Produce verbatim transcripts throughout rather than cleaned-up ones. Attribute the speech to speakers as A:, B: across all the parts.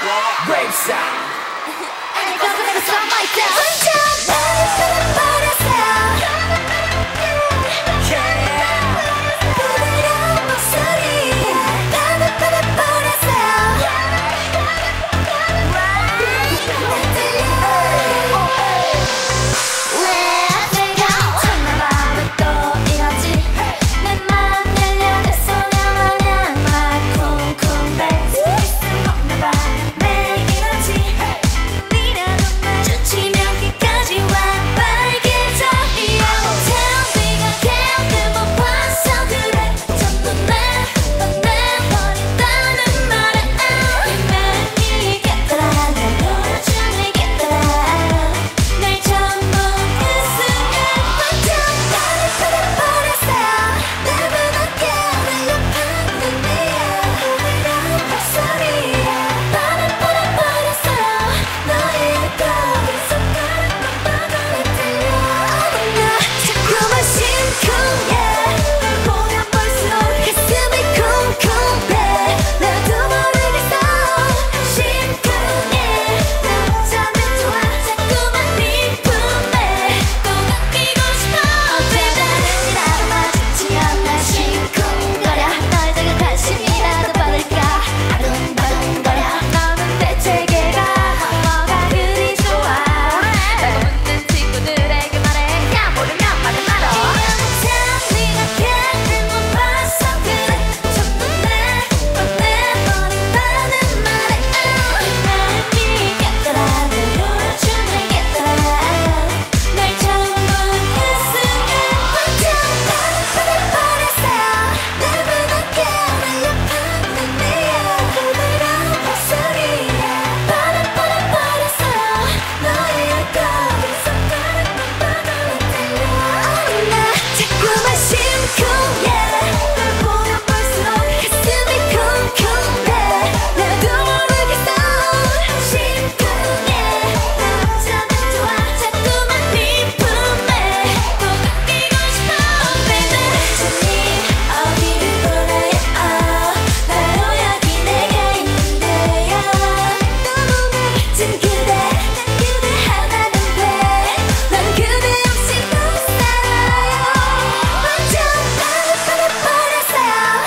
A: Brave sound.
B: 아니 거부내고 써마있다 혼자 나를 버렸어 부드러운 목소리 나를 버렸어 왜 내가 미쳤나봐 왜 또 이러지 내 맘 열려 소녀 마냥 막 쿵쿵대 스트레스 먹나봐 왜 이러지 니라도 마주치면 끝까지 와 빨개져 Tell me again 그못 봤어 그래 전부 날 보내버린다는 말에 이 맘이 겠더라 날 보여주겠더라 날 전부 그 순간 완전 나를 버려버렸어 날 무겁게 날려 방금이야 부드러운 목소리 나를 버려버렸어 너의 거리 손가락만 봐도 들려 나 자꾸만 심쿵해 널 보면 볼수록 가슴이 쿵쿵대 나도 모르겠어 심쿵해 나 어쩌면 좋아 자꾸만 네 품에 꼭 안기고 싶어 baby 니라도 마주치면 날 심쿵거려 널 자극하심이라도 받을까 아둥바둥거려 너는 대체 걔가 뭐가 그리 좋아 라고 묻는 친구들에게 말해 야 모르면 말을 말어 Tell me again 못 봤어 그래 전부 날 보내버린다는 말에 이 맘이 겠더라 날 보여주겠더라 날 전부 그 순간 완전 나를 버려버렸어 날 무겁게 날려 방금이야 부드러운 목소리 나를 버려버렸어 너의 거리 손가락만 봐도 들려 나 자꾸만 심쿵해 널 보면 볼수록 가슴이 쿵쿵대 나도 모르겠어 심쿵해 나 어쩌면 좋아 자꾸만 네 품에 꼭 안기고 싶어 baby 저 어디를 보나요 바로 여기 내가 있는데요 너무 멋진 그대 난 그대 하나인데 난 그대 없이 못 살아요 완전 나를 버려버렸어요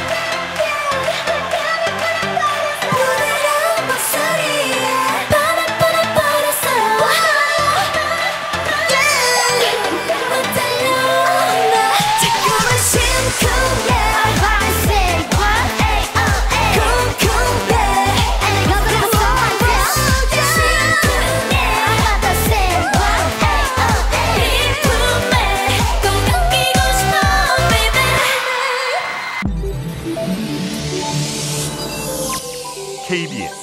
B: 부드러운 목소리에 나를 버려버렸어요 못 달려 나 자꾸만 심쿵해 I say what A O A 쿵쿵대 아니 거부내고 써마있다 심쿵해 I say what A O A 네 품에 꼭 안기고 싶어 baby
C: 케이비에스